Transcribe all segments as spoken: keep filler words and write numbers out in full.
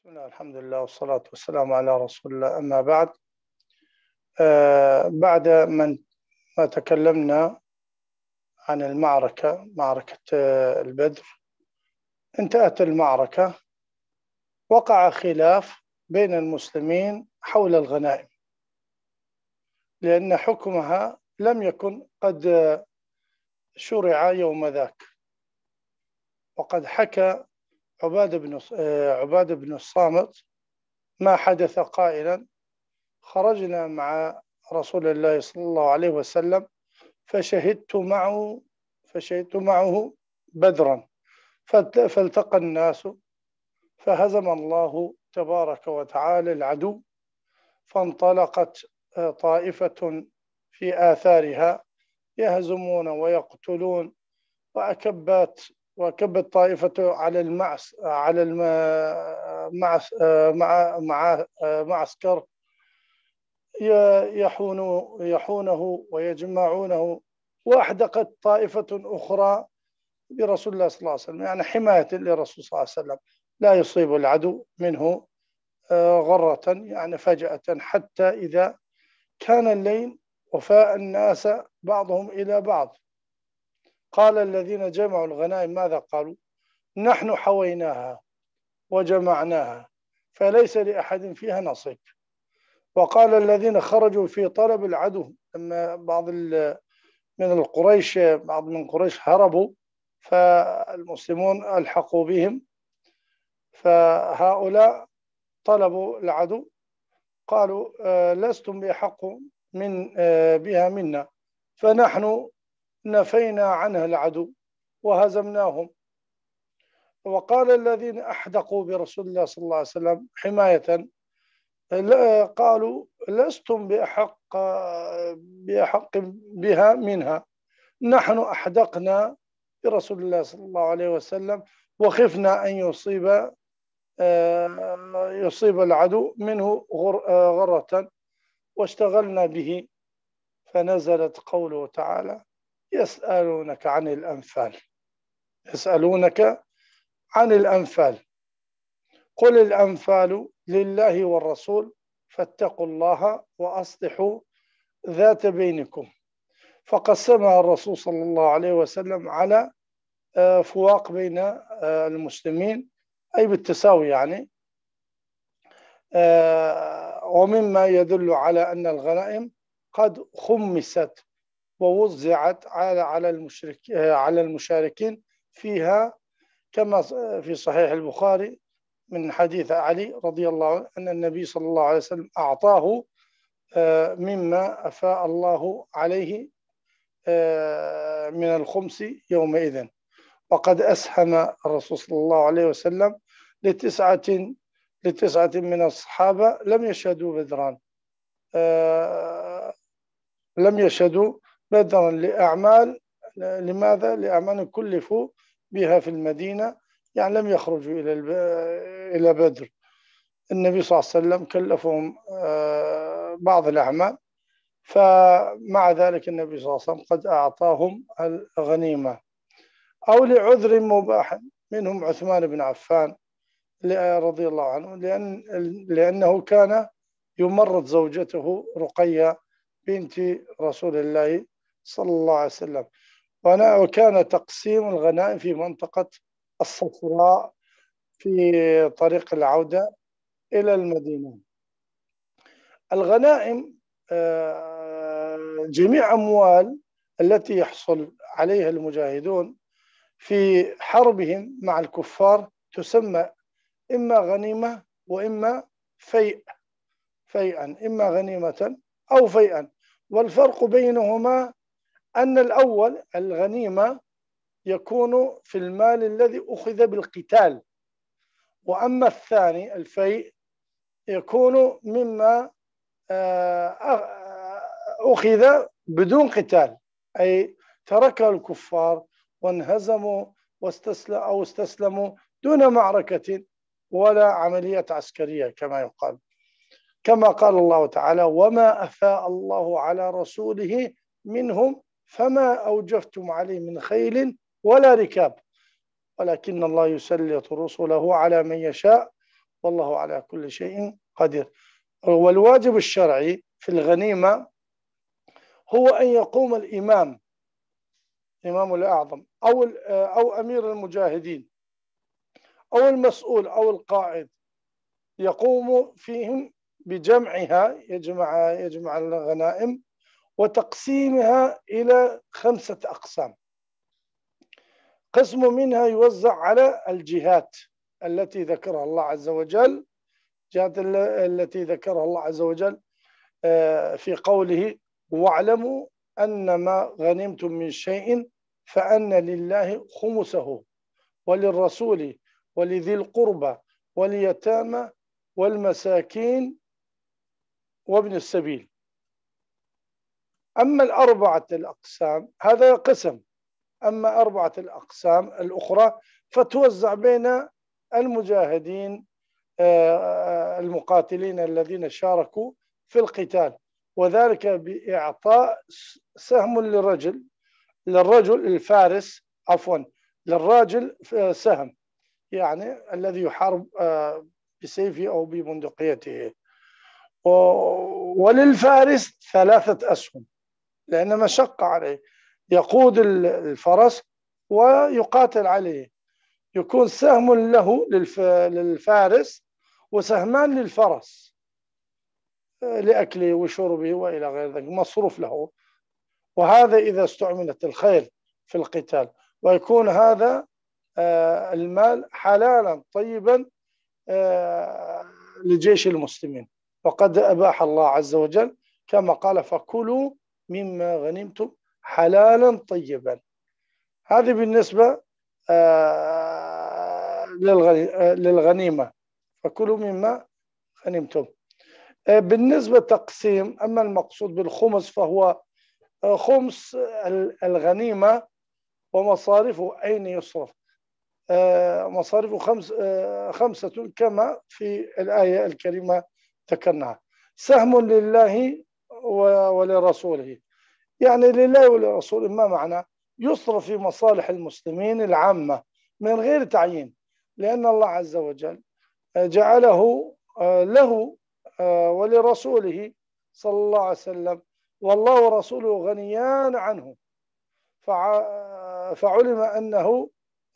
بسم الله الحمد لله والصلاة والسلام على رسول الله. أما بعد، آه بعد من ما تكلمنا عن المعركة معركة آه البدر، انتهت المعركة. وقع خلاف بين المسلمين حول الغنائم، لأن حكمها لم يكن قد شرع يوم ذاك. وقد حكى عبادة بن عبادة بن الصامت ما حدث قائلا: خرجنا مع رسول الله صلى الله عليه وسلم فشهدت معه فشهدت معه بدرا، فالتقى الناس فهزم الله تبارك وتعالى العدو، فانطلقت طائفة في آثارها يهزمون ويقتلون، وأكبت وأكبت طائفة على المعس على المعس مع مع معسكر يحون يحونه ويجمعونه، وأحدقت طائفة أخرى برسول الله صلى الله عليه وسلم، يعني حماية للرسول صلى الله عليه وسلم، لا يصيب العدو منه غرة، يعني فجأة، حتى إذا كان الليل وفاء الناس بعضهم إلى بعض. قال الذين جمعوا الغنائم ماذا قالوا؟ نحن حويناها وجمعناها فليس لأحد فيها نصيب. وقال الذين خرجوا في طلب العدو، لما بعض من القريش بعض من قريش هربوا فالمسلمون ألحقوا بهم، فهؤلاء طلبوا العدو قالوا لستم بأحق من بها منا، فنحن نفينا عنها العدو وهزمناهم. وقال الذين أحدقوا برسول الله صلى الله عليه وسلم حماية قالوا لستم بأحق بأحق بها منها، نحن أحدقنا برسول الله صلى الله عليه وسلم وخفنا أن يصيب يصيب العدو منه غرة واشتغلنا به. فنزلت قوله تعالى: يسألونك عن الأنفال يسألونك عن الأنفال قل الأنفال لله والرسول فاتقوا الله وأصلحوا ذات بينكم. فقسمها الرسول صلى الله عليه وسلم على فواق بين المسلمين، أي بالتساوي يعني، ومما يدل على أن الغنائم قد خمست ووزعت على على المشرك على المشاركين فيها، كما في صحيح البخاري من حديث علي رضي الله عنه أن النبي صلى الله عليه وسلم أعطاه مما أفاء الله عليه من الخمس يومئذ. وقد أسهم الرسول صلى الله عليه وسلم لتسعة لتسعة من الصحابة لم يشهدوا بدرا لم يشهدوا بدرا لأعمال لماذا؟ لأعمال كلفوا بها في المدينة، يعني لم يخرجوا إلى إلى بدر. النبي صلى الله عليه وسلم كلفهم بعض الأعمال، فمع ذلك النبي صلى الله عليه وسلم قد أعطاهم الغنيمة. أو لعذر مباح، منهم عثمان بن عفان رضي الله عنه، لأن لأنه كان يمرض زوجته رقية بنت رسول الله صلى الله عليه وسلم، وكان تقسيم الغنائم في منطقة الصفراء في طريق العودة إلى المدينة. الغنائم جميع أموال التي يحصل عليها المجاهدون في حربهم مع الكفار تسمى إما غنيمة وإما فيء فيئا إما غنيمة أو فيئا. والفرق بينهما أن الأول الغنيمة يكون في المال الذي أخذ بالقتال، وأما الثاني الفيء يكون مما أخذ بدون قتال، أي تركه الكفار وانهزموا واستسلموا أو استسلموا دون معركة ولا عملية عسكرية كما يقال، كما قال الله تعالى: وما أفاء الله على رسوله منهم فما أوجفتم عليه من خيل ولا ركاب ولكن الله يسلط رسله على من يشاء والله على كل شيء قدير. والواجب الشرعي في الغنيمة هو أن يقوم الإمام، الإمام الأعظم أو أو أمير المجاهدين أو المسؤول أو القائد، يقوم فيهم بجمعها، يجمع يجمع الغنائم وتقسيمها إلى خمسة أقسام. قسم منها يوزع على الجهات التي ذكرها الله عز وجل، جهات التي ذكرها الله عز وجل في قوله: واعلموا أن ما غنمتم من شيء فأن لله خمسه وللرسول ولذي القربى واليتامى والمساكين وابن السبيل. أما الأربعة الأقسام هذا قسم، أما أربعة الأقسام الأخرى فتوزع بين المجاهدين المقاتلين الذين شاركوا في القتال، وذلك بإعطاء سهم للرجل للرجل الفارس عفوا للراجل سهم، يعني الذي يحارب بسيفه أو ببندقيته، وللفارس ثلاثة أسهم لأن مشقة عليه، يقود الفرس ويقاتل عليه، يكون سهم له للفارس وسهمان للفرس لأكله وشربه وإلى غير ذلك، مصروف له. وهذا إذا استعملت الخيل في القتال، ويكون هذا المال حلالا طيبا لجيش المسلمين. وقد أباح الله عز وجل كما قال: فكلوا مما غنمتم حلالا طيبا. هذه بالنسبة للغنيمة، فكلوا مما غنمتم. بالنسبة تقسيم، أما المقصود بالخمس فهو خمس الغنيمة ومصارفه أين يصرف. مصارفه خمس خمسة كما في الآية الكريمة ذكرناها: سهم لله ولرسوله، يعني لله ولرسوله ما معنى؟ يصرف في مصالح المسلمين العامة من غير تعيين، لأن الله عز وجل جعله له ولرسوله صلى الله عليه وسلم، والله ورسوله غنيان عنه، فعلم أنه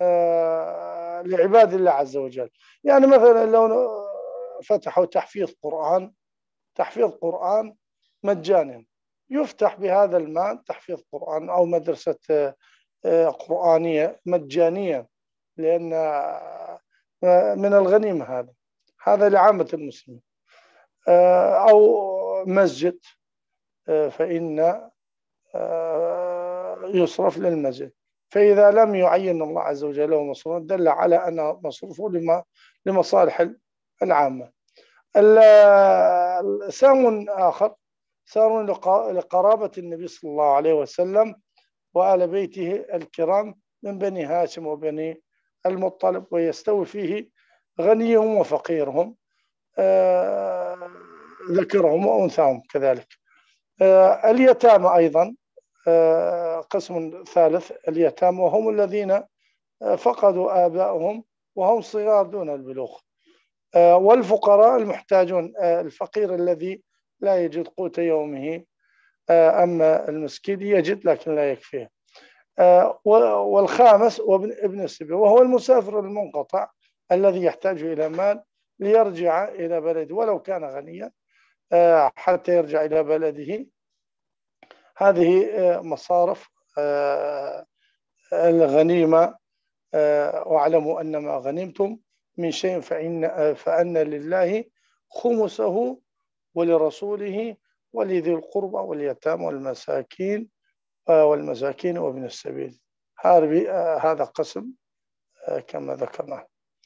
لعباد الله عز وجل. يعني مثلا لو فتحوا تحفيظ قرآن تحفيظ قرآن مجانا، يفتح بهذا المال تحفيظ قرآن أو مدرسة قرآنية مجانية، لأن من الغنيمة هذا هذا لعامة المسلمين، أو مسجد فإن يصرف للمسجد. فإذا لم يعين الله عز وجل له مصروفا دل على أن مصروفه لمصالح العامة. سهم آخر سهم لقرابة النبي صلى الله عليه وسلم وآل بيته الكرام من بني هاشم وبني المطلب، ويستوي فيه غنيهم وفقيرهم، ذكرهم وأنثاهم كذلك. اليتامى أيضا قسم ثالث، اليتامى وهم الذين فقدوا آبائهم وهم صغار دون البلوغ. والفقراء المحتاجون، الفقير الذي لا يجد قوت يومه، أما المسكين يجد لكن لا يكفيه. والخامس وابن السبيل، وهو المسافر المنقطع الذي يحتاج إلى مال ليرجع إلى بلده ولو كان غنيا حتى يرجع إلى بلده. هذه مصارف الغنيمة. واعلموا أن ما غنمتم من شيء فإن, فأن لله خمسه ولرسوله ولذي القربى واليتامى والمساكين والمساكين وابن السبيل. هذا قسم كما ذكرنا.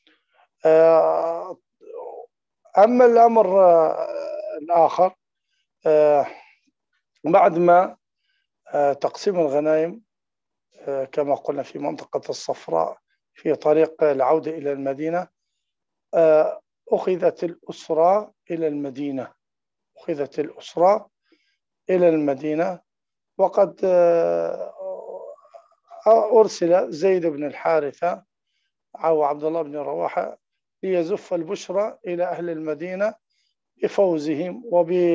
أما الأمر الآخر بعد ما تقسيم الغنائم كما قلنا في منطقة الصفراء في طريق العودة إلى المدينة، أخذت الأسرى إلى المدينة أخذت الأسرى إلى المدينة وقد أرسل زيد بن الحارثة أو عبد الله بن رواحة ليزف البشرى إلى أهل المدينة بفوزهم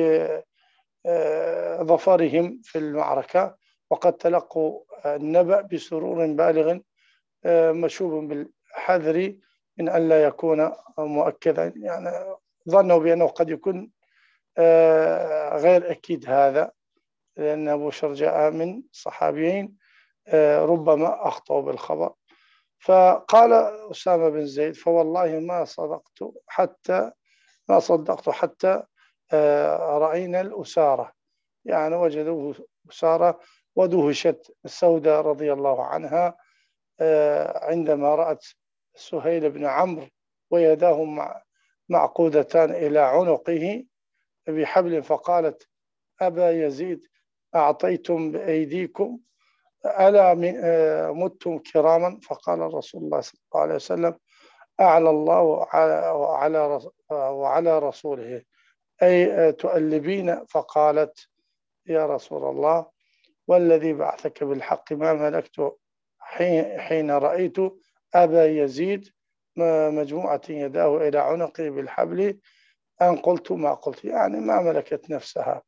وبظفرهم في المعركة، وقد تلقوا النبأ بسرور بالغ مشوب بالحذر من أن لا يكون مؤكدا. يعني ظنوا بأنه قد يكون غير أكيد هذا، لأن بشر جاء من صحابيين ربما أخطأوا بالخبر. فقال أسامة بن زيد: فوالله ما صدقت حتى ما صدقت حتى رأينا الأسارة، يعني وجدوه أسارة، ودهشت السوداء رضي الله عنها عندما رأت سهيل بن عمرو ويداه معقودتان إلى عنقه بحبل، فقالت: أبا يزيد، أعطيتم بأيديكم، ألا متم كراما؟ فقال رسول الله صلى الله عليه وسلم: أعلى الله وعلى وعلى رسوله، أي تؤلبين؟ فقالت: يا رسول الله، والذي بعثك بالحق ما ملكت حين رأيت أبا يزيد مجموعة يداه إلى عنقه بالحبل أن قلت ما قلت، يعني ما ملكت نفسها.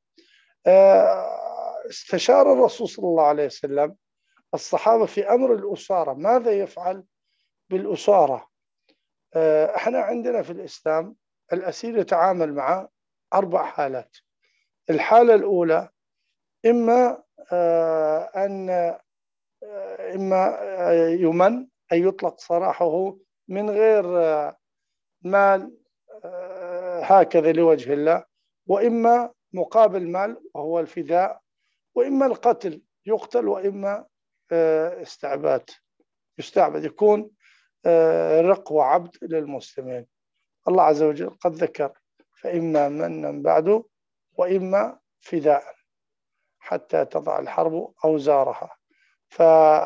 استشار الرسول صلى الله عليه وسلم الصحابة في أمر الأسارة، ماذا يفعل بالأسارة؟ احنا عندنا في الإسلام الأسير يتعامل مع أربع حالات. الحالة الأولى إما أن إما يمن، أي يطلق سراحه من غير مال هكذا لوجه الله، وإما مقابل مال وهو الفداء، وإما القتل يقتل، وإما استعباد يستعبد، يكون رق وعبد للمسلمين. الله عز وجل قد ذكر: فإما منا بعد وإما فداء حتى تضع الحرب أوزارها. ف...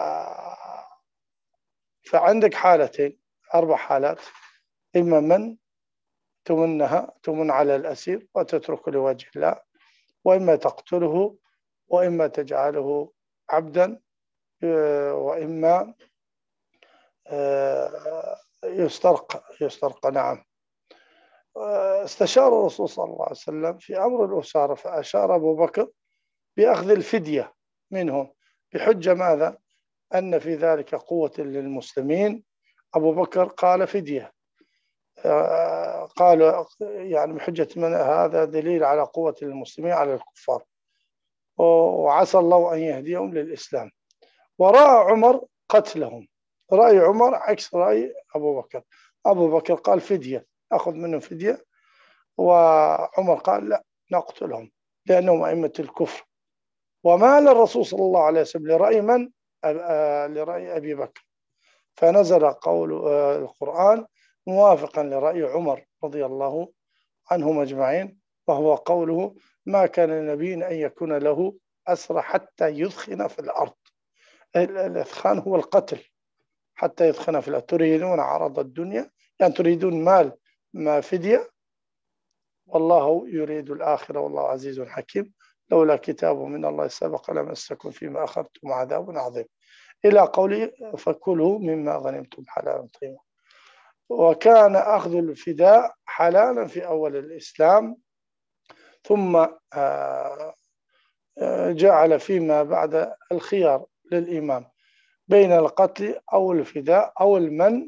فعندك حالتين، أربع حالات: إما من تمنها تمن على الأسير وتترك لوجه الله، وإما تقتله، وإما تجعله عبدا، وإما يسترق يسترق نعم. استشار الرسول صلى الله عليه وسلم في أمر الأسارة، فأشار أبو بكر بأخذ الفدية منهم بحجة ماذا؟ أن في ذلك قوة للمسلمين. أبو بكر قال فدية، قال يعني بحجة من هذا دليل على قوة المسلمين على الكفار، وعسى الله أن يهديهم للإسلام. ورأى عمر قتلهم، رأي عمر عكس رأي أبو بكر. أبو بكر قال فدية، أخذ منهم فدية، وعمر قال لا، نقتلهم لأنهم أئمة الكفر. ومال الرسول صلى الله عليه وسلم لرأي من؟ لرأي أبي بكر، فنزل قول القرآن موافقا لرأي عمر رضي الله عنهم أجمعين، وهو قوله: ما كان لنبي أن يكون له أسرى حتى يثخن في الأرض. الإثخان هو القتل، حتى يثخن في الأرض. تريدون عرض الدنيا، يعني تريدون مال ما فدية، والله يريد الآخرة والله عزيز حكيم، لولا كتاب من الله سبق لمسكم فيما أخذتم عذاب عظيم، إلى قوله: فكلوا مما غنمتم حلالا طيبا. وكان أخذ الفداء حلالا في أول الإسلام، ثم جعل فيما بعد الخيار للإمام بين القتل أو الفداء أو المن،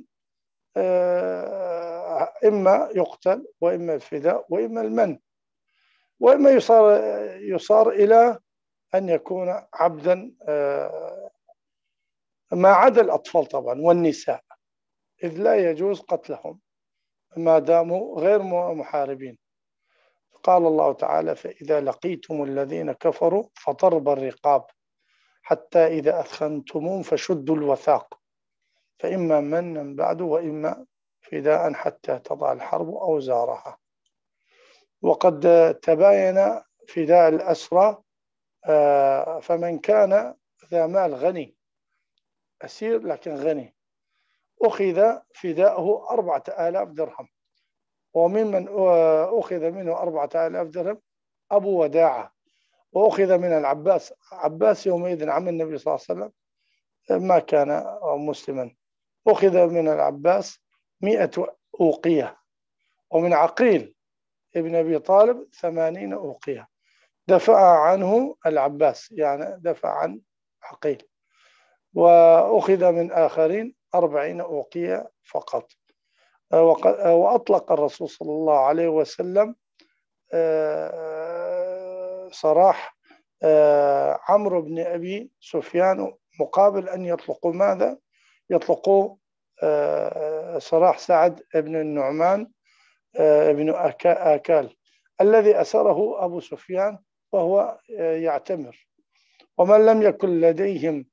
إما يقتل وإما الفداء وإما المن، وإما يصار, يصار إلى أن يكون عبدا، ما عدا الأطفال طبعا والنساء، إذ لا يجوز قتلهم ما داموا غير محاربين. قال الله تعالى: فإذا لقيتم الذين كفروا فضرب الرقاب حتى إذا أثخنتموهم فشدوا الوثاق، فإما منا بعد وإما فداء حتى تضع الحرب أوزارها. وقد تباين فداء الأسرى، فمن كان ذا مال غني، أسير لكن غني، أخذ فداءه أربعة آلاف درهم. وممن أخذ منه أربعة آلاف درهم أبو وداعة، وأخذ من العباس. عباس يومئذ عم النبي صلى الله عليه وسلم، ما كان مسلما. أخذ من العباس مئة أوقية، ومن عقيل ابن أبي طالب ثمانين أوقية. دفع عنه العباس، يعني دفع عن عقيل. وأخذ من آخرين أربعين أوقية فقط. وأطلق الرسول صلى الله عليه وسلم سراح عمرو بن أبي سفيان مقابل أن يطلقوا ماذا؟ يطلقوا سراح سعد بن النعمان بن آكال الذي أسره أبو سفيان وهو يعتمر. ومن لم يكن لديهم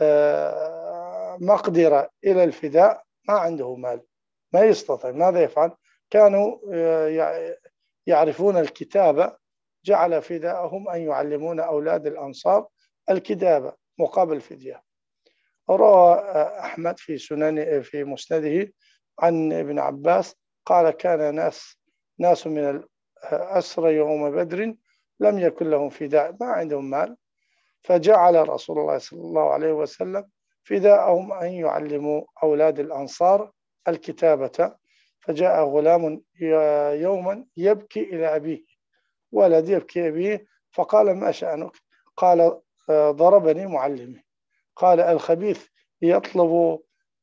مقدرة إلى الفداء، ما عنده مال، ما يستطيع، ماذا يفعل؟ كانوا يعرفون الكتابة، جعل فداءهم أن يعلمون أولاد الأنصار الكتابة مقابل فدية. روى أحمد في سنن في مسنده عن ابن عباس قال: كان ناس ناس من الأسرى يوم بدر لم يكن لهم فداء، ما عندهم مال، فجعل رسول الله صلى الله عليه وسلم فداءهم أن يعلموا أولاد الأنصار الكتابة. فجاء غلام يوما يبكي إلى أبيه، ولد يبكي أبيه، فقال: ما شأنك؟ قال: ضربني معلمي. قال: الخبيث يطلب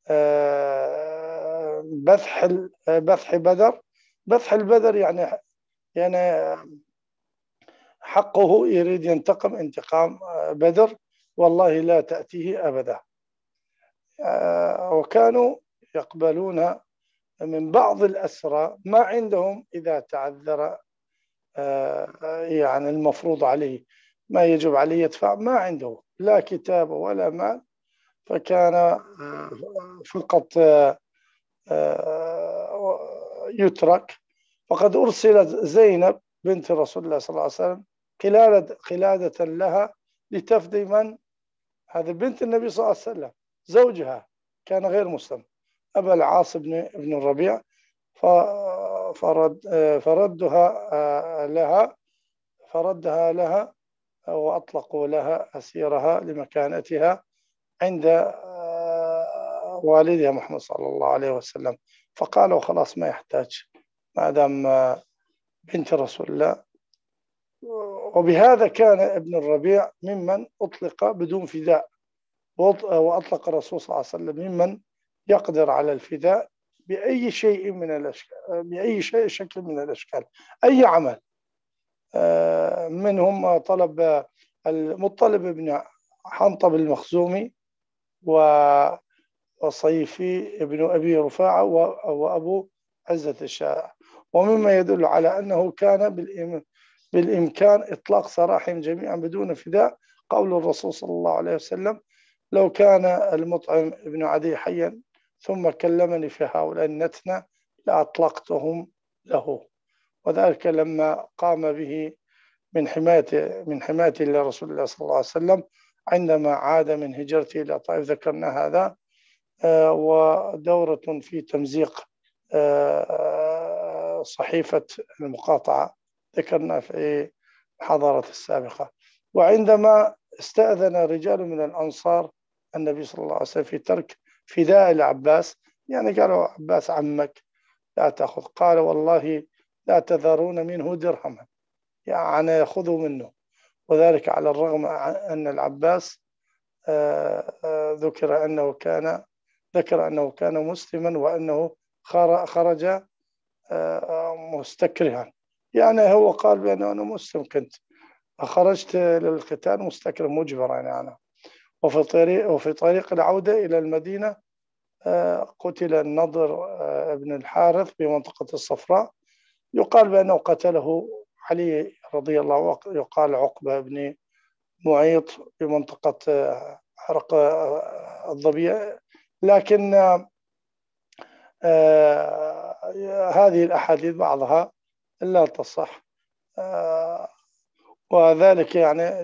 بذح بذح بدر. بذح البدر يعني يعني حقه، يريد ينتقم انتقام بدر، والله لا تأتيه أبدا. وكانوا يقبلون من بعض الأسرى ما عندهم إذا تعذر يعني المفروض عليه، ما يجب عليه يدفع، ما عنده لا كتاب ولا مال، فكان فقط يترك. فقد أرسلت زينب بنت رسول الله صلى الله عليه وسلم قلادة, قلادة لها لتفدي من؟ هذا بنت النبي صلى الله عليه وسلم، زوجها كان غير مسلم، أبا العاص بن ابن الربيع، فرد فردها لها فردها لها وأطلقوا لها أسيرها لمكانتها عند والدها محمد صلى الله عليه وسلم. فقالوا: خلاص ما يحتاج ما دام بنت رسول الله. وبهذا كان ابن الربيع ممن أطلق بدون فداء، وأطلق الرسول صلى الله عليه وسلم ممن يقدر على الفداء بأي شيء من الأشكال، بأي شيء شكل من الأشكال، أي عمل. منهم طلب المطلب بن حنطب المخزومي وصيفي ابن أبي رفاعة وأبو عزة الشارع. ومما يدل على أنه كان بالإمكان إطلاق سراحهم جميعا بدون فداء قول الرسول صلى الله عليه وسلم: لو كان المطعم ابن عدي حيا ثم كلمني في هؤلاء النتنة لأطلقتهم له. وذلك لما قام به من حماية من حمايته لرسول الله صلى الله عليه وسلم عندما عاد من هجرته إلى طائف، ذكرنا هذا. ودورة في تمزيق صحيفة المقاطعة ذكرنا في المحاضرة السابقة. وعندما استأذن رجال من الأنصار النبي صلى الله عليه وسلم في ترك فداء العباس، يعني قالوا: عباس عمك لا تأخذ. قال: والله لا تذرون منه درهما، يعني خذوا منه. وذلك على الرغم أن العباس ذكر أنه كان ذكر أنه كان مسلما، وأنه خرج مستكرها، يعني هو قال بأنه أنا مسلم كنت، خرجت للقتال مستكره مجبرا يعني أنا. وفي طريق وفي طريق العودة إلى المدينة قتل النضر ابن الحارث بمنطقة الصفراء، يقال بأنه قتله علي رضي الله عنه، يقال عقبة بن معيط بمنطقة حرق الضبيع. لكن هذه الأحاديث بعضها لا تصح، وذلك يعني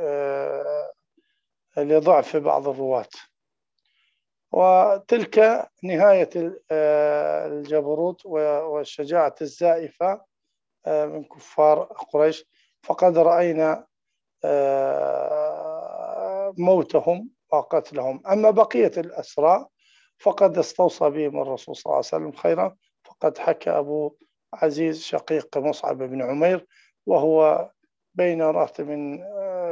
لضعف بعض الرواة. وتلك نهاية الجبروت والشجاعة الزائفة من كفار قريش، فقد رأينا موتهم وقتلهم. أما بقية الأسرى فقد استوصى بهم الرسول صلى الله عليه وسلم خيرا، قد حكى أبو عزيز شقيق مصعب بن عمير وهو بين رهط من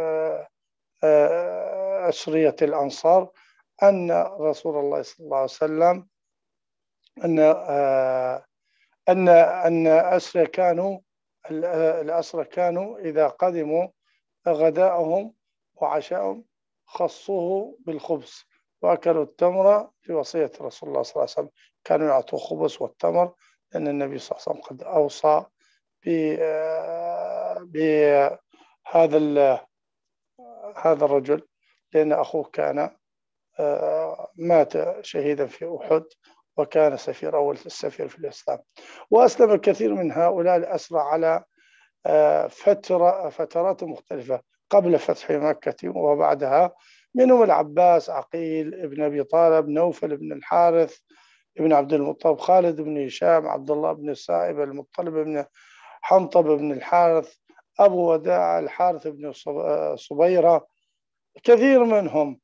أشرية الأنصار أن رسول الله صلى الله عليه وسلم أن أن أن أسرى كانوا الأسرى كانوا إذا قدموا غداءهم وعشاءهم خصوه بالخبز وأكلوا التمر في وصية رسول الله صلى الله عليه وسلم. كانوا يعطوا خبز والتمر لأن النبي صلى الله عليه وسلم قد أوصى بهذا هذا الرجل، لأن أخوه كان مات شهيدا في أحد وكان سفير أول السفير في الإسلام. وأسلم الكثير من هؤلاء الأسرى على فترة فترات مختلفة قبل فتح مكة وبعدها، منهم العباس، عقيل ابن أبي طالب، نوفل بن الحارث ابن عبد المطلب، خالد بن هشام، عبد الله بن السائب، المطلب بن حنطب بن الحارث، أبو وداع، الحارث بن صبيرة. كثير منهم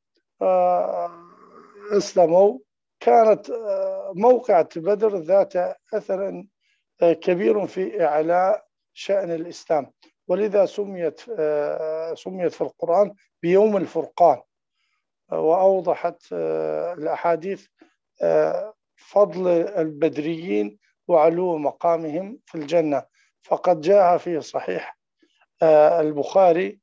أسلموا. كانت موقعة بدر ذات أثر كبير في إعلاء شأن الإسلام، ولذا سميت سميت في القرآن بيوم الفرقان. وأوضحت الأحاديث فضل البدريين وعلو مقامهم في الجنة، فقد جاء في صحيح البخاري،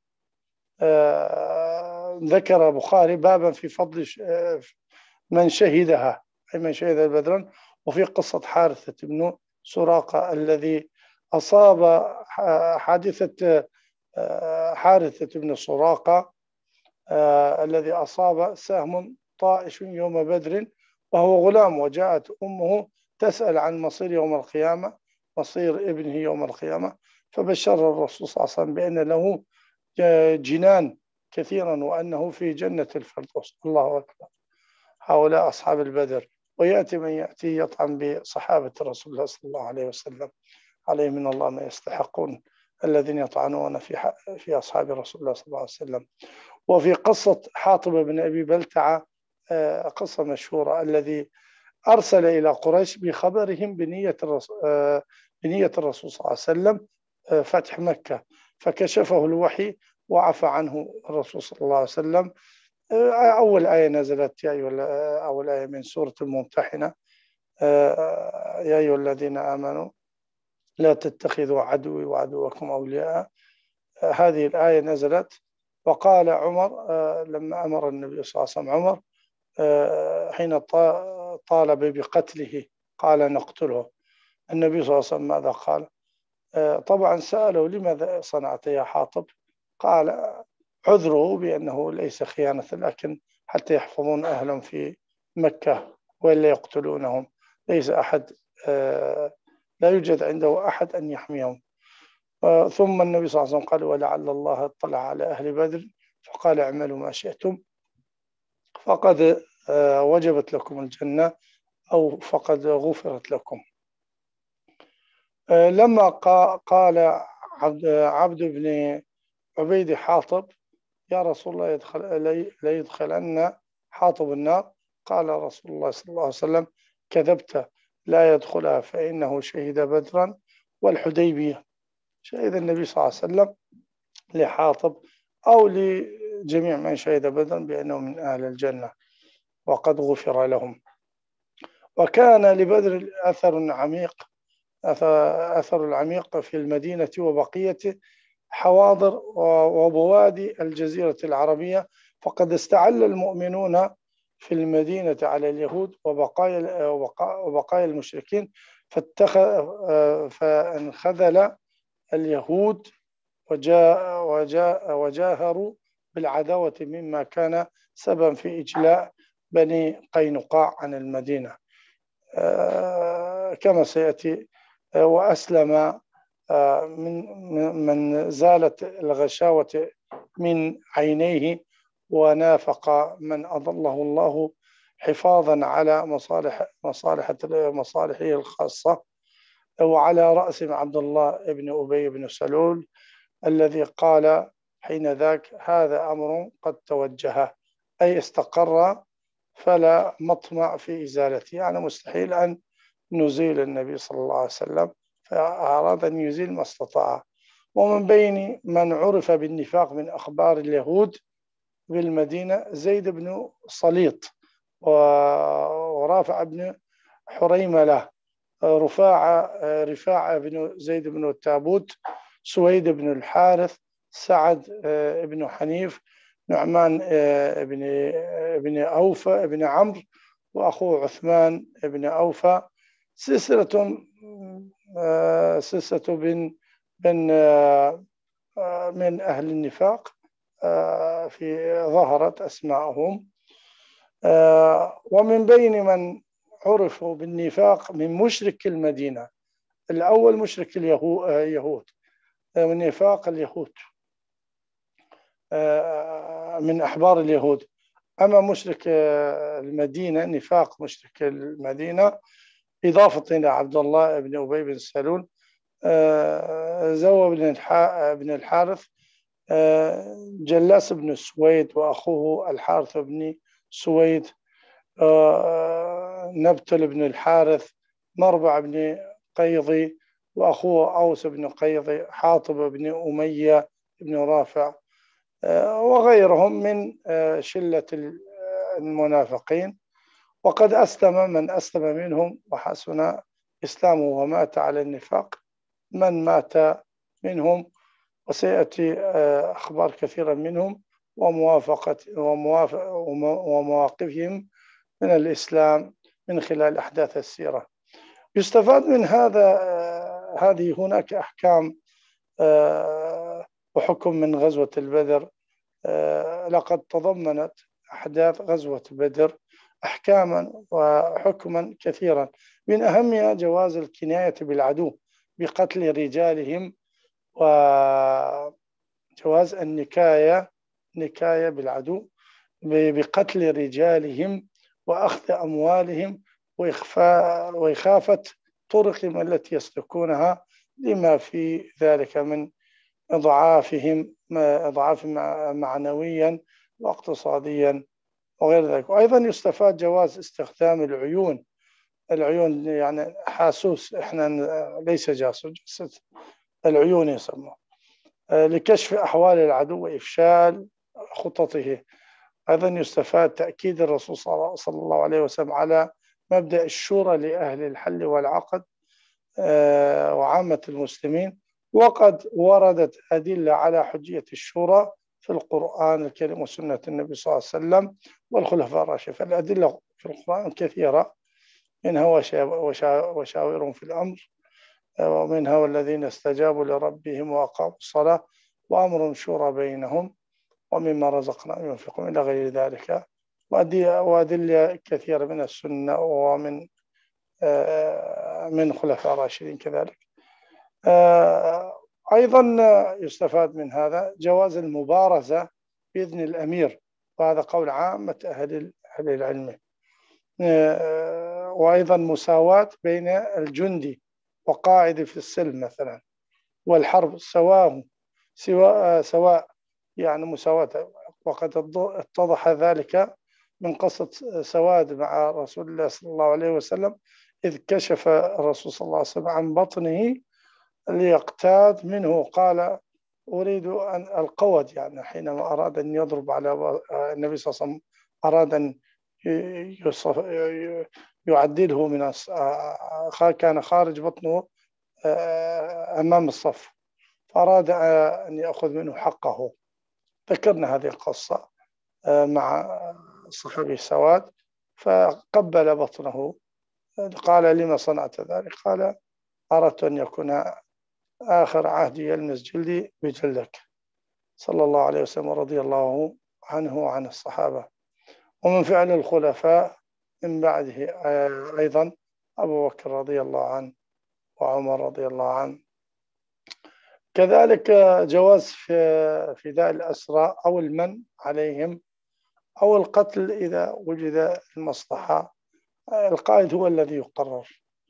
ذكر البخاري بابا في فضل من شهدها، أي من شهد بدرا، وفي قصة حارثة بن سراقة الذي أصاب حادثة حارثة بن سراقة الذي أصاب سهم طائش يوم بدر وهو غلام، وجاءت أمه تسأل عن مصير يوم القيامة، مصير ابنه يوم القيامة، فبشر الرسول صلى الله عليه وسلم بأن له جنان كثيرا وأنه في جنة الفردوس. الله أكبر. هؤلاء أصحاب البدر. ويأتي من يأتي يطعن بصحابة رسول الله صلى الله عليه وسلم، عليه من الله ما يستحقون الذين يطعنون في في أصحاب رسول الله صلى الله عليه وسلم. وفي قصة حاطب بن أبي بلتعة قصة مشهورة، الذي أرسل إلى قريش بخبرهم بنية الرسول, بنية الرسول صلى الله عليه وسلم فتح مكة، فكشفه الوحي وعفى عنه الرسول صلى الله عليه وسلم. أول آية نزلت يا أيها أول آية من سورة الممتحنة، يا أيها الذين آمنوا لا تتخذوا عدوي وعدوكم أولياء. هذه الآية نزلت. وقال عمر لما أمر النبي صلى الله عليه وسلم عمر حين طالب بقتله قال نقتله، النبي صلى الله عليه وسلم ماذا قال؟ طبعا سأله لماذا صنعت يا حاطب؟ قال عذره بأنه ليس خيانة، لكن حتى يحفظون أهلهم في مكة وإلا يقتلونهم، ليس أحد لا يوجد عنده أحد أن يحميهم. ثم النبي صلى الله عليه وسلم قال ولعل الله اطلع على أهل بدر فقال اعملوا ما شئتم فقد وجبت لكم الجنة أو فقد غفرت لكم. لما قال عبد بن عبيد حاطب يا رسول الله يدخل لا يدخلن حاطب النار، قال رسول الله صلى الله عليه وسلم كذبت لا يدخلها فإنه شهد بدرا والحديبية. شهد النبي صلى الله عليه وسلم لحاطب أو لجميع من شهد بدرا بأنه من أهل الجنة وقد غفر لهم. وكان لبدر أثر عميق أثر العميق في المدينة وبقية حواضر وبوادي الجزيرة العربية، فقد استعل المؤمنون في المدينة على اليهود وبقايا وبقايا المشركين، فانخذل اليهود وجاء وجاء وجاهروا بالعداوة مما كان سببا في إجلاء بني قينقاع عن المدينة كما سيأتي. وأسلم من من زالت الغشاوة من عينيه، ونافق من أضله الله حفاظا على مصالح مصالح مصالحه الخاصة. وعلى رأسهم عبد الله بن أبي بن سلول الذي قال حين ذاك هذا أمر قد توجه، أي استقر فلا مطمع في إزالته، يعني مستحيل أن نزيل النبي صلى الله عليه وسلم، فأراد أن يزيل ما استطاع. ومن بين من عرف بالنفاق من أخبار اليهود بالمدينة زيد بن صليط ورافع بن حريملة، رفاعة رفاعة بن زيد بن التابوت، سويد بن الحارث، سعد بن حنيف، نعمان بن بن أوفى بن عمرو، وأخوه عثمان بن أوفى. سلسلة سلسلة بن بن من أهل النفاق في ظهرت أسماءهم. ومن بين من عرفوا بالنفاق من مشرك المدينة، الأول مشرك اليهود من نفاق اليهود من أحبار اليهود. أما مشرك المدينة، نفاق مشرك المدينة إضافة إلى عبد الله بن أبي بن سلول، زوى بن الحارث، جلاس بن سويد وأخوه الحارث بن سويد، نبتل بن الحارث، مربع بن قيضي وأخوه أوس بن قيضي، حاطب بن أمية بن رافع، وغيرهم من شلة المنافقين. وقد أسلم من أسلم منهم وحسن إسلامه ومات على النفاق من مات منهم، وسيأتي أخبار كثيرة منهم وموافقة ومواقفهم من الإسلام من خلال أحداث السيرة. يستفاد من هذا هذه هناك أحكام وحكم من غزوة البدر. لقد تضمنت أحداث غزوة بدر أحكاما وحكما كثيرا، من أهمها جواز الكناية بالعدو بقتل رجالهم، وجواز النكاية نكاية بالعدو بقتل رجالهم وأخذ أموالهم وإخفاء وإخافة طرقهم التي يسلكونها، لما في ذلك من إضعافهم إضعاف معنويا واقتصاديا وغير ذلك. وأيضا يستفاد جواز استخدام العيون العيون يعني حاسوس، إحنا ليس جاسوس، جاسوس العيون يسمى، لكشف أحوال العدو وإفشال خططه. أيضا يستفاد تأكيد الرسول صلى الله عليه وسلم على مبدأ الشورى لأهل الحل والعقد وعامة المسلمين، وقد وردت أدلة على حجية الشورى في القرآن الكريم وسنة النبي صلى الله عليه وسلم والخلفاء الراشدين. فالأدلة في القرآن كثيرة، منها وشاورهم في الأمر، ومنها والذين استجابوا لربهم وأقاموا الصلاة وأمر شورى بينهم ومما رزقناهم ينفقون إلى غير ذلك، وأدلة كثيرة من السنة ومن من خلفاء الراشدين كذلك. أيضا يستفاد من هذا جواز المبارزة بإذن الأمير، وهذا قول عامة أهل العلم. وأيضا مساواة بين الجندي وقاعد في السلم مثلا والحرب سواه سواء سواء يعني مساواة. وقد اتضح ذلك من قصة سواد مع رسول الله صلى الله عليه وسلم، إذ كشف الرسول صلى الله عليه وسلم عن بطنه ليقتاد منه، قال أريد أن القود، يعني حينما أراد أن يضرب على النبي صلى الله عليه وسلم، أراد أن يعدله من كان خارج بطنه أمام الصف، فأراد أن يأخذ منه حقه. ذكرنا هذه القصة مع الصحابي سواد، فقبل بطنه، قال لما صنعت ذلك؟ قال أردت أن يكون آخر عهدي يلمس جلدي بجلدك، صلى الله عليه وسلم رضي الله عنه وعن الصحابة. ومن فعل الخلفاء من بعده أيضا أبو بكر رضي الله عنه وعمر رضي الله عنه. كذلك جواز في فداء الأسرى أو المن عليهم أو القتل إذا وجد المصلحة. القائد هو الذي يقرر.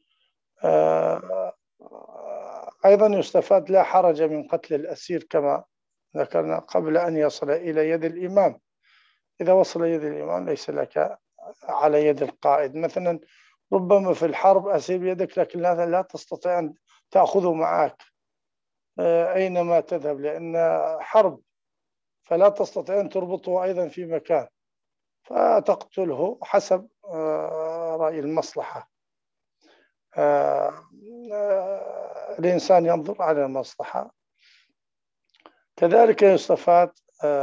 أيضا يستفاد لا حرج من قتل الأسير كما ذكرنا قبل أن يصل إلى يد الإمام. إذا وصل يد الإمام ليس لك على يد القائد. مثلا ربما في الحرب أسير بيدك، لكن لا, لا تستطيع أن تأخذه معك أينما تذهب، لأن حرب، فلا تستطيع أن تربطه أيضا في مكان، فتقتله حسب رأي المصلحة. الإنسان ينظر على المصلحة. كذلك يستفاد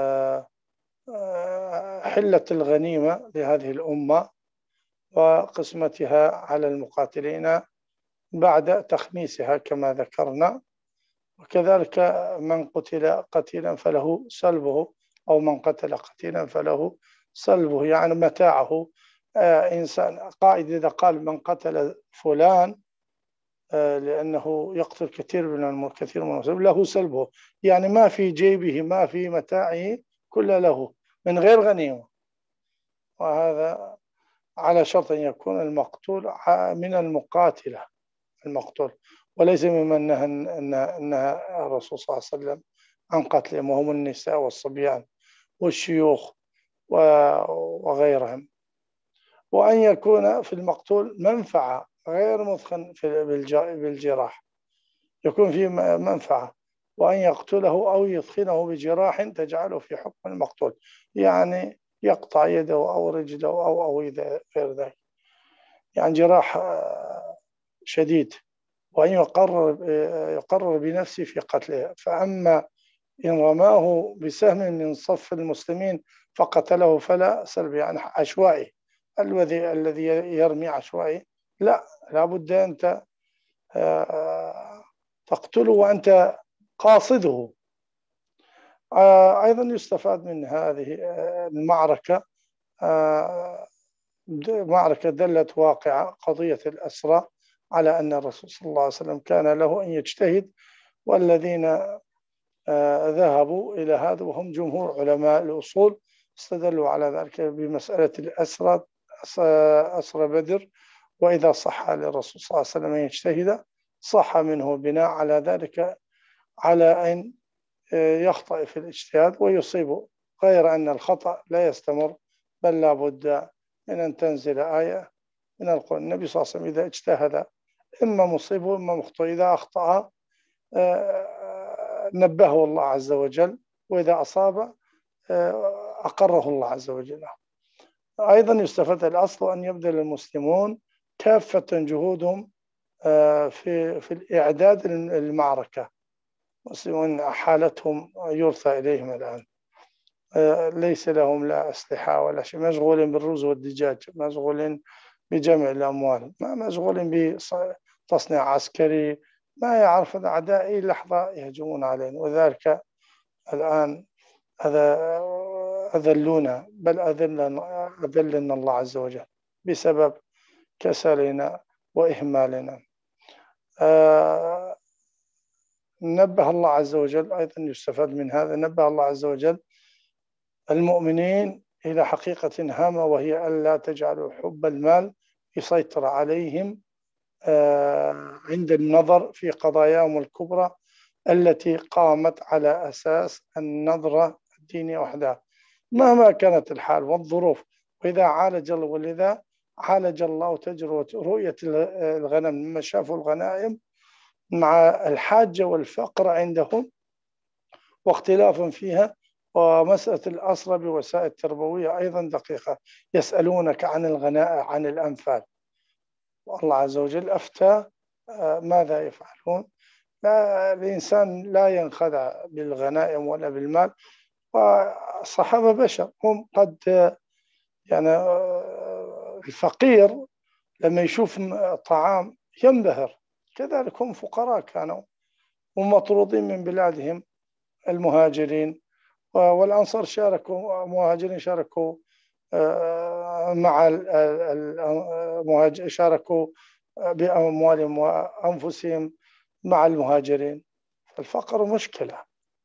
حلة الغنيمة لهذه الأمة وقسمتها على المقاتلين بعد تخميسها كما ذكرنا. وكذلك من قتل قتيلا فله سلبه، أو من قتل قتيلا فله سلبه، يعني متاعه. إنسان قائد إذا قال من قتل فلان لأنه يقتل كثير من الكثير من المسلمين له سلبه، يعني ما في جيبه ما في متاعه كل له من غير غنيمة. وهذا على شرط أن يكون المقتول من المقاتلة المقتول، وليس ممن نهى نهى الرسول صلى الله عليه وسلم عن قتلهم، وهم النساء والصبيان والشيوخ وغيرهم. وأن يكون في المقتول منفعة غير مثخن بالجراح، يكون فيه منفعة، وأن يقتله أو يثخنه بجراح تجعله في حكم المقتول، يعني يقطع يده أو رجله أو أو غير ذلك، يعني جراح شديد، وأن يقرر يقرر بنفسه في قتله. فأما إن رماه بسهم من صف المسلمين فقتله فلا سلب، يعني عشوائي، الذي الذي يرمي عشوائي لا، لابد أنت تقتله وأنت قاصده. أيضا يستفاد من هذه المعركة معركة دلت واقعة قضية الأسرى على أن الرسول صلى الله عليه وسلم كان له أن يجتهد، والذين ذهبوا إلى هذا وهم جمهور علماء الأصول استدلوا على ذلك بمسألة الأسرى أسرى بدر، وإذا صح للرسول صلى الله عليه وسلم أن يجتهد صح منه بناء على ذلك على أن يخطئ في الاجتهاد ويصيب، غير أن الخطأ لا يستمر، بل لا بد من أن تنزل آية من القرآن. النبي صلى الله عليه وسلم إذا اجتهد إما مصيب وإما مخطئ، إذا أخطأ نبهه الله عز وجل، وإذا أصاب أقره الله عز وجل. أيضا يستفاد الأصل أن يبذل المسلمون كافة جهودهم في في الإعداد للمعركة. المسلمون حالتهم يرثى إليهم الآن، ليس لهم لا أسلحة ولا شيء، مشغولين بالرز والدجاج، مشغولين بجمع الأموال، ما مشغولين بتصنيع عسكري، ما يعرف الأعداء أي لحظة يهجمون علينا. وذلك الآن هذا أذلونا، بل أذلنا أذلنا الله عز وجل بسبب كسلنا وإهمالنا. آه نبه الله عز وجل، أيضا يستفاد من هذا، نبه الله عز وجل المؤمنين إلى حقيقة هامة، وهي ألا تجعلوا حب المال يسيطر عليهم آه عند النظر في قضاياهم الكبرى التي قامت على أساس النظرة الدينية وحدها مهما كانت الحال والظروف. وإذا عالج الله ولذا عالج الله تجربة رؤية الغنم لما شافوا الغنائم مع الحاجة والفقر عندهم واختلاف فيها، ومسألة الأسرى بوسائل تربوية أيضا دقيقة، يسألونك عن الغناء عن الأنفال، والله عز وجل أفتى ماذا يفعلون. لا، الإنسان لا ينخدع بالغنائم ولا بالمال، والصحابة بشر، هم قد يعني الفقير لما يشوف طعام ينبهر، كذلك هم فقراء كانوا ومطرودين من بلادهم. المهاجرين والأنصار شاركوا، المهاجرين شاركوا مع المهاجرين، شاركوا بأموالهم وأنفسهم مع المهاجرين. الفقر مشكلة،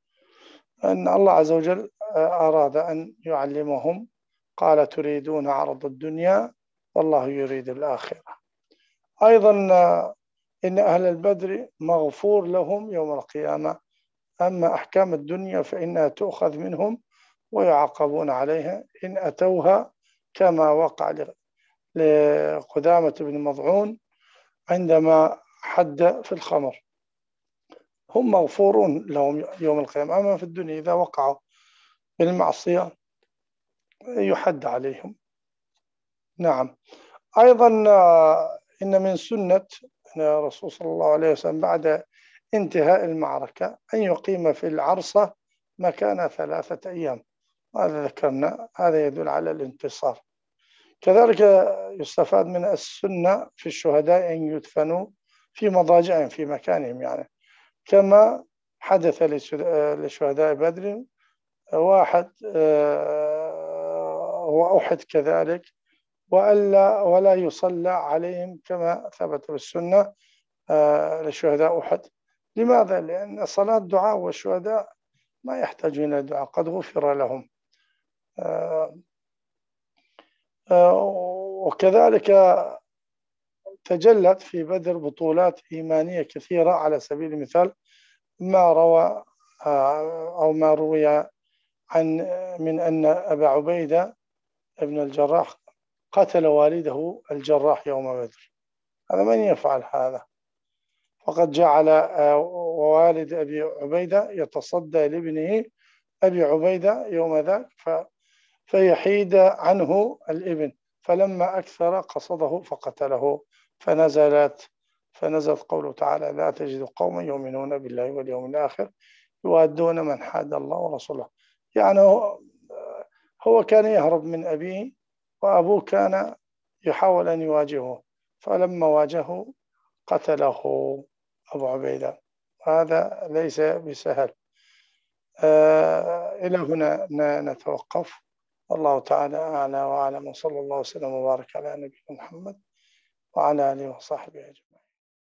أن الله عز وجل أراد أن يعلمهم، قال تريدون عرض الدنيا والله يريد الآخرة. أيضا إن أهل البدر مغفور لهم يوم القيامة، أما أحكام الدنيا فإنها تؤخذ منهم ويعاقبون عليها إن أتوها كما وقع لقدامة بن مضعون عندما حد في الخمر. هم مغفورون لهم يوم القيامة، أما في الدنيا إذا وقعوا بالمعصية يحد عليهم. نعم. أيضا إن من سنة الرسول صلى الله عليه وسلم بعد انتهاء المعركة أن يقيم في العرصة مكان ثلاثة أيام، هذا ذكرنا، هذا يدل على الانتصار. كذلك يستفاد من السنة في الشهداء أن يدفنوا في مضاجعهم في مكانهم، يعني كما حدث لشهداء بدر، واحد وأحد كذلك، وألا ولا يصلى عليهم كما ثبت بالسنة لشهداء أحد. لماذا؟ لأن صلاة دعاء، والشهداء ما يحتاجون إلى دعاء، قد غفر لهم. وكذلك تجلت في بدر بطولات إيمانية كثيرة، على سبيل المثال ما روى أو ما روي عن من أن أبا عبيدة ابن الجراح قتل والده الجراح يوم بدر. هذا من يفعل هذا؟ فقد جعل والد أبي عبيدة يتصدى لابنه أبي عبيدة يوم ذاك فيحيد عنه الابن، فلما أكثر قصده فقتله، فنزلت فنزلت قوله تعالى: لا تجد قوما يؤمنون بالله واليوم الآخر يوادون من حاد الله ورسوله. يعني هو كان يهرب من أبيه، وأبوه كان يحاول أن يواجهه، فلما واجهه قتله أبو عبيدة. هذا ليس بسهل. آه إلى هنا نتوقف. الله تعالى أعلى وأعلم، وصلى الله وسلم وبارك على نبينا محمد وعلى آله وصحبه أجمعين.